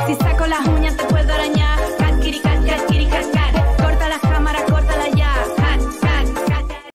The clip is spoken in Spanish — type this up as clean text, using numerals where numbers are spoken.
Si saco las uñas te puedo arañar. Cat, kitty, cat,